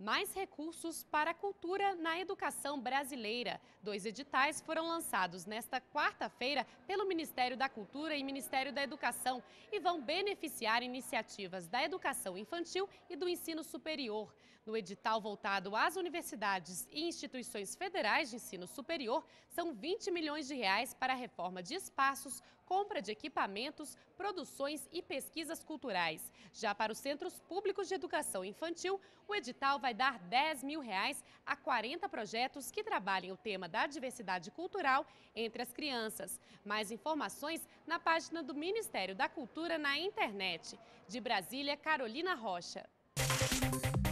Mais recursos para a cultura na educação brasileira. 2 editais foram lançados nesta quarta-feira pelo Ministério da Cultura e Ministério da Educação e vão beneficiar iniciativas da educação infantil e do ensino superior. No edital voltado às universidades e instituições federais de ensino superior, são 20 milhões de reais para a reforma de espaços, compra de equipamentos, produções e pesquisas culturais. Já para os centros públicos de educação infantil, o edital vai dar 10 mil reais a 40 projetos que trabalhem o tema da diversidade cultural entre as crianças. Mais informações na página do Ministério da Cultura na internet. De Brasília, Carolina Rocha.